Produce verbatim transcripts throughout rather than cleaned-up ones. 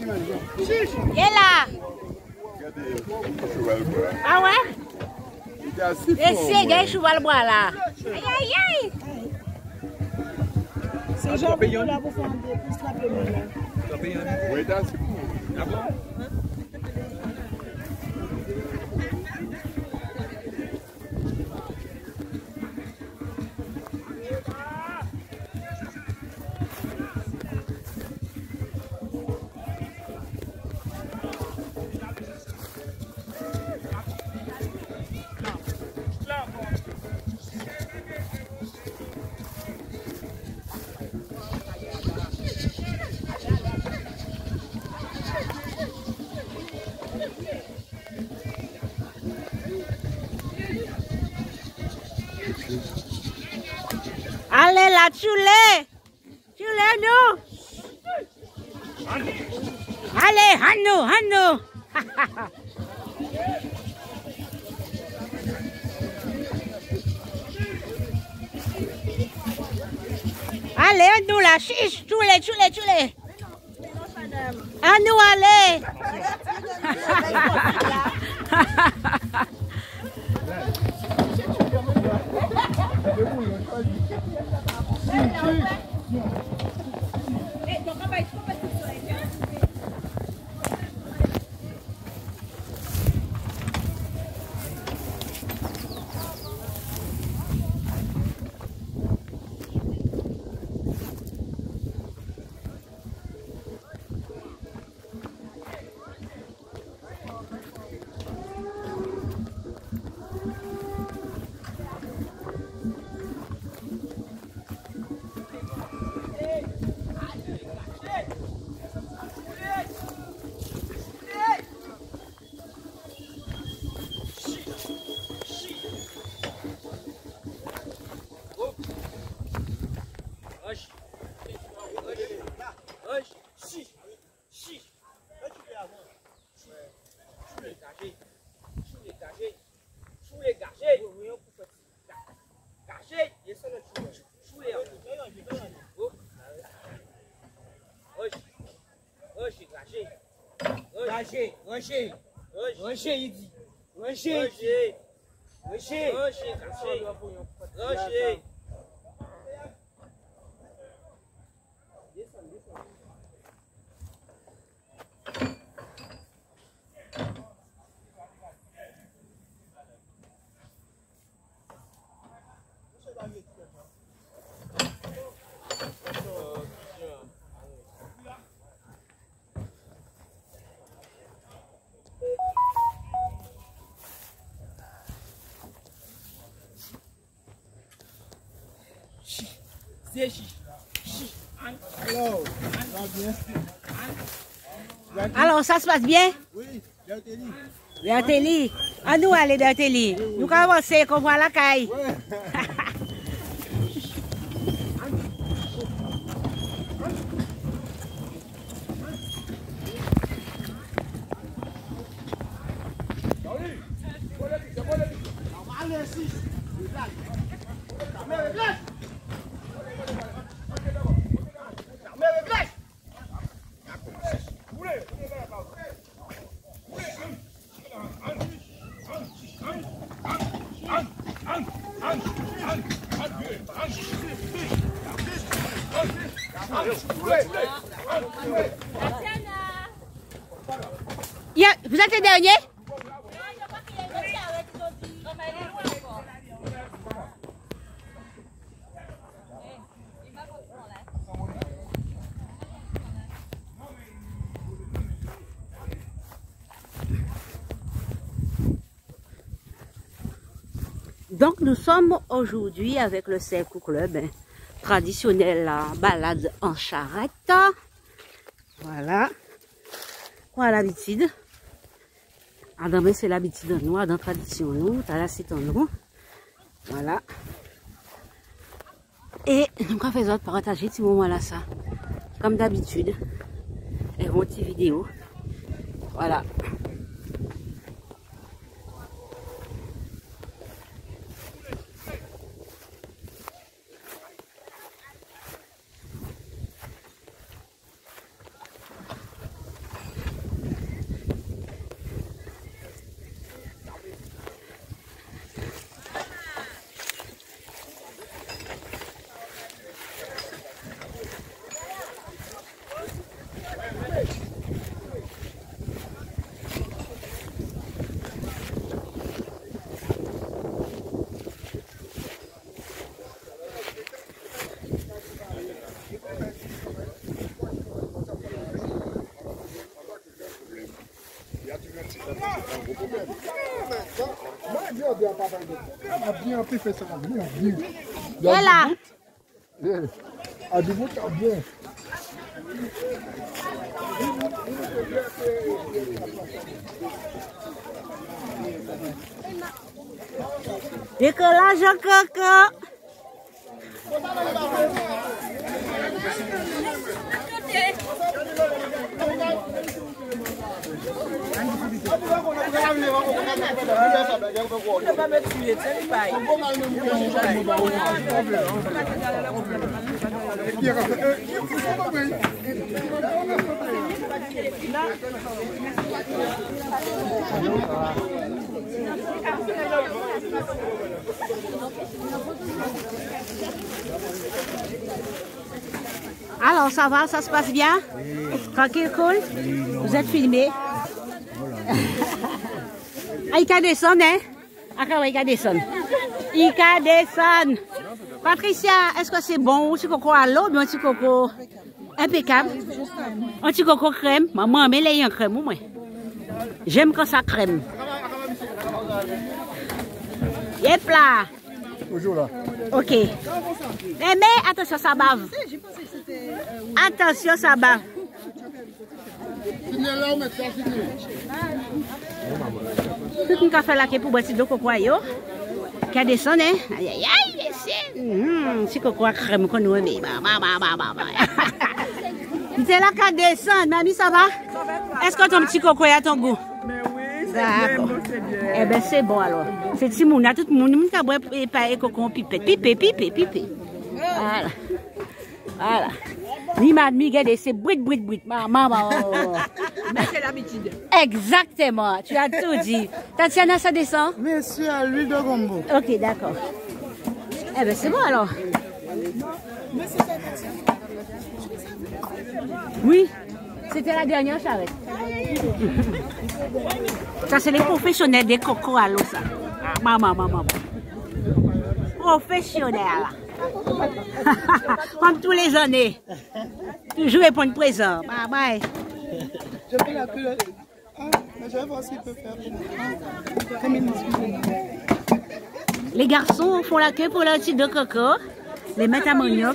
Il est là. Ah ouais? Et c'est gars cheval bois là. Aïe aïe aïe. C'est genre là pour faire un peu plus la première là. Oui, c'est cool. Ah bon? Allez là, tue-les. Tue-les nous. Allez, Hanno, Hanno. Allez, à nous là, chiche, tue-les, tue-les, tue-les. À nous, allez. Rocher, Rocher, Rocher, il dit. Rocher, Rocher, Rocher, Rocher. Alors, ça se passe bien? Oui, Bertelli. Bertelli. À nous aller, Bertelli. Nous allons avancer, qu'on voit la caille. Yeah, vous êtes le dernier? Donc nous sommes aujourd'hui avec le Cercle Club, hein, traditionnel hein, balade en charrette. Voilà. Voilà l'habitude. Adam, c'est l'habitude de nous, dans la tradition nous, t'as la c'est en nous. Voilà. Et nous avons fait autres partager ce moment là ça. Comme d'habitude. Et une petite vidéo. Voilà. Et là. À du bout, bien. Décollage au coco. Alors, ça va, ça se passe bien? Tranquille, cool? Vous êtes filmé? Ah, il can descendre, hein? Ah, il can descendre. Il can descendre. Patricia, est-ce que c'est bon? Un petit coco à l'eau, un petit coco impeccable? Un petit coco crème? Maman, mais là, il y a un crème, moi. J'aime quand ça crème. Yep là. Toujours là. Ok. Mais, mais attention, ça bave. Attention, ça bave. Tout le monde a fait la queue pour boire de coco yo. Qui a descendu, hein? Aïe aïe aïe, c'est. Hum, c'est coco à crème qu'on nous aime. C'est là qu'à descendre, mamie, ça va? Est-ce que ton petit coco a ton goût? Mais oui, d'accord. Eh bien, c'est bon alors. C'est petit moun, tout le monde qui a boire et coco en pipette. Pipé, pipé, pipé. Voilà. Voilà. Ni madame, regardez, c'est bruit, bruit, bruit. Maman. Mais c'est l'habitude. Exactement, tu as tout dit. Tatiana, ça descend? Monsieur, à l'huile de gombo. Ok, d'accord. Eh bien, c'est bon alors. Oui, c'était la dernière charrette. Ça, c'est les professionnels des cocos à l'eau, ça. Maman, maman. Professionnels. Comme tous les années. Toujours répondre présent. Bye bye. Je fais la queue. Ah, mais je vais voir ce qu'il peut faire pour moi. Les garçons font la queue pour leur petit de coco. Les mettent à manioc.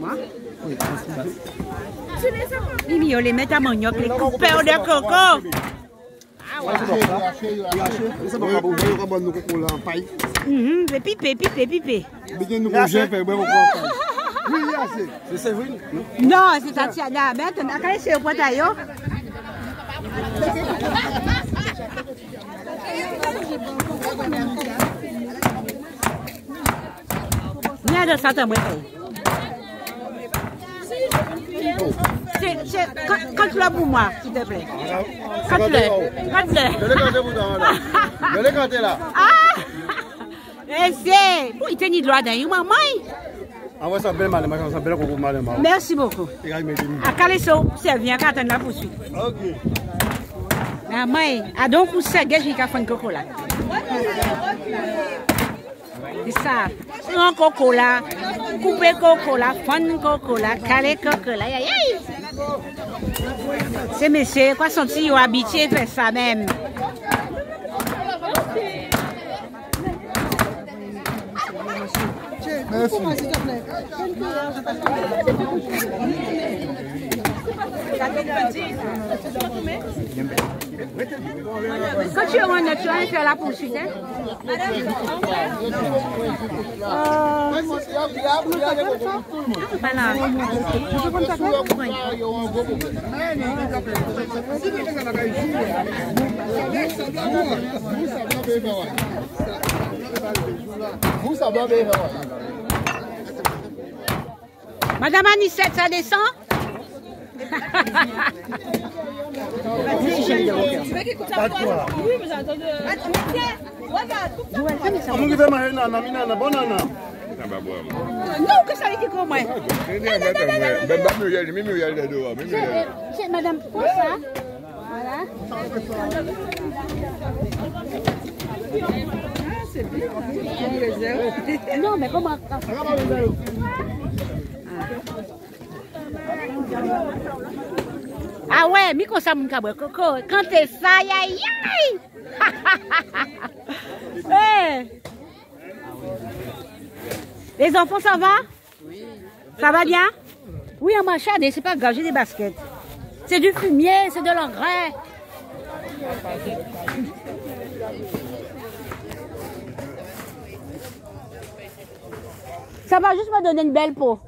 Ils les mettent à manioc, les coupeurs de coco. Hum, pipé, pipé, pipé. Non, c'est Tatiana. Maintenant, quand c'est au potaillot. Viens de ça, t'as quand tu l'as pour moi, s'il te plaît. Quand tu l'as. Quand tu l'as. Je l'ai canté là. Ah! C'est. Il tenait droit dans une maman. Ah ouais, ça belle mal, ça belle coco mal. Merci beaucoup. À Calesso, c'est bien quand on la poursuite. Ok. Maman, à donc où c'est que j'ai fait un coco là. C'est ça. Un coco là, couper coco là, fun coco là, caler coco là. Aïe aïe. C'est monsieur, quoi sont-ils habitués à faire ça même? Merci. Quand tu es en nature, tu as la poursuite, hein? Madame Anissette, ça descend? Pas de quoi. Oui, mais j'entends non, que ça été comme moi. C'est madame, pour ça. Voilà. C'est bien. Non, mais comment? Ah ouais, mais comme ça, mon cabra coco, quand t'es ça, aïe aïe. Hey. Les enfants, ça va? Oui. Ça va bien? Oui, en machade, c'est pas grave, j'ai des baskets. C'est du fumier, c'est de l'engrais. Ça va juste me donner une belle peau.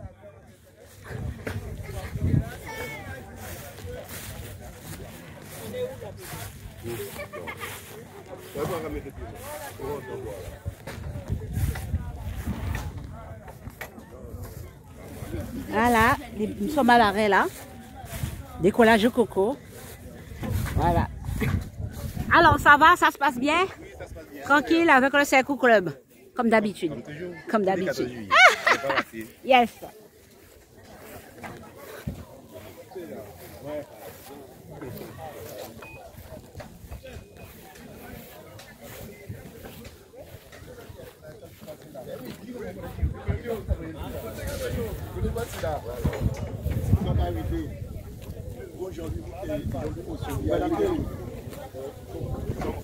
Voilà, nous sommes à l'arrêt là. Décollage de coco. Voilà. Alors, ça va, ça se passe bien? Oui, ça se passe bien. Tranquille avec le Cercle Club. Comme d'habitude. Comme toujours. Comme d'habitude. Ah Yes.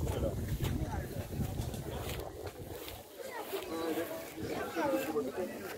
Aujourd'hui,